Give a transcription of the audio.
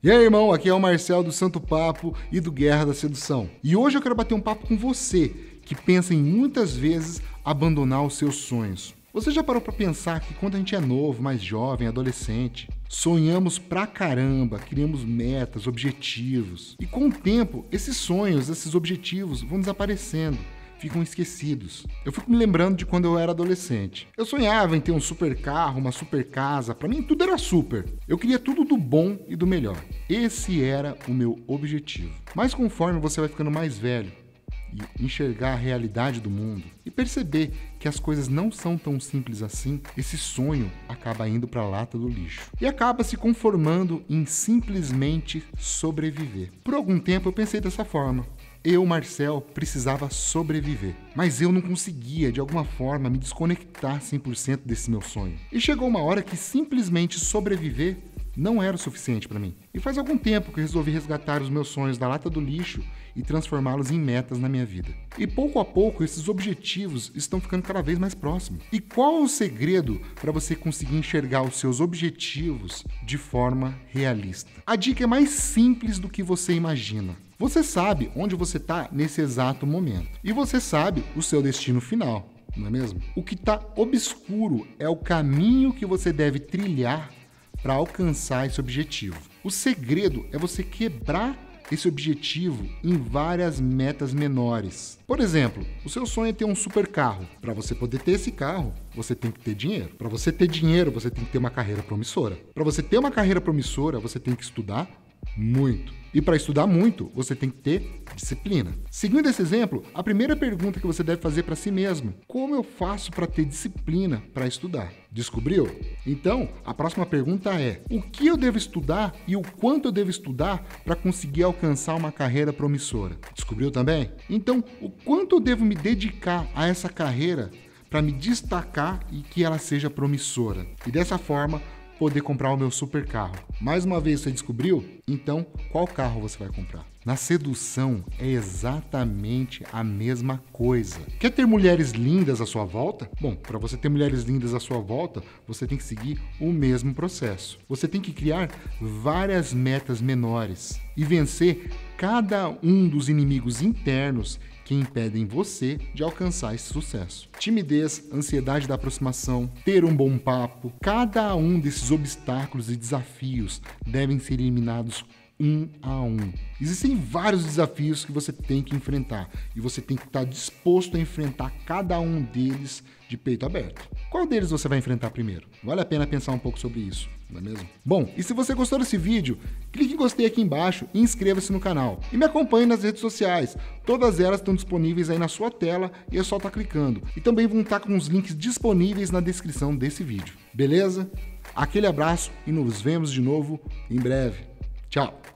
E aí, irmão, aqui é o Marcel do Santo Papo e do Guerra da Sedução. E hoje eu quero bater um papo com você que pensa em muitas vezes abandonar os seus sonhos. Você já parou para pensar que quando a gente é novo, mais jovem, adolescente, sonhamos pra caramba, criamos metas, objetivos. E com o tempo, esses sonhos, esses objetivos vão desaparecendo, ficam esquecidos. Eu fico me lembrando de quando eu era adolescente. Eu sonhava em ter um super carro, uma super casa, pra mim tudo era super. Eu queria tudo do bom e do melhor. Esse era o meu objetivo. Mas conforme você vai ficando mais velho, e enxergar a realidade do mundo e perceber que as coisas não são tão simples assim, esse sonho acaba indo para a lata do lixo e acaba se conformando em simplesmente sobreviver. Por algum tempo eu pensei dessa forma. Eu, Marcel, precisava sobreviver, mas eu não conseguia, de alguma forma, me desconectar 100% desse meu sonho. E chegou uma hora que simplesmente sobreviver não era o suficiente para mim. E faz algum tempo que eu resolvi resgatar os meus sonhos da lata do lixo e transformá-los em metas na minha vida. E pouco a pouco esses objetivos estão ficando cada vez mais próximos. E qual é o segredo para você conseguir enxergar os seus objetivos de forma realista? A dica é mais simples do que você imagina. Você sabe onde você está nesse exato momento. E você sabe o seu destino final, não é mesmo? O que está obscuro é o caminho que você deve trilhar para alcançar esse objetivo. O segredo é você quebrar esse objetivo em várias metas menores. Por exemplo, o seu sonho é ter um super carro. Para você poder ter esse carro, você tem que ter dinheiro. Para você ter dinheiro, você tem que ter uma carreira promissora. Para você ter uma carreira promissora, você tem que estudar muito. E para estudar muito, você tem que ter disciplina. Seguindo esse exemplo, a primeira pergunta que você deve fazer para si mesmo: como eu faço para ter disciplina para estudar? Descobriu? Então, a próxima pergunta é: o que eu devo estudar e o quanto eu devo estudar para conseguir alcançar uma carreira promissora? Descobriu também? Então, o quanto eu devo me dedicar a essa carreira para me destacar e que ela seja promissora? E dessa forma, poder comprar o meu super carro. Mais uma vez você descobriu? Então, qual carro você vai comprar? Na sedução é exatamente a mesma coisa. Quer ter mulheres lindas à sua volta? Bom, para você ter mulheres lindas à sua volta, você tem que seguir o mesmo processo. Você tem que criar várias metas menores e vencer cada um dos inimigos internos que impedem você de alcançar esse sucesso. Timidez, ansiedade da aproximação, ter um bom papo, cada um desses obstáculos e desafios devem ser eliminados um a um. Existem vários desafios que você tem que enfrentar e você tem que estar disposto a enfrentar cada um deles de peito aberto. Qual deles você vai enfrentar primeiro? Vale a pena pensar um pouco sobre isso, não é mesmo? Bom, e se você gostou desse vídeo, clique em gostei aqui embaixo e inscreva-se no canal. E me acompanhe nas redes sociais. Todas elas estão disponíveis aí na sua tela e é só estar clicando. E também vão estar com os links disponíveis na descrição desse vídeo. Beleza? Aquele abraço e nos vemos de novo em breve. Tchau!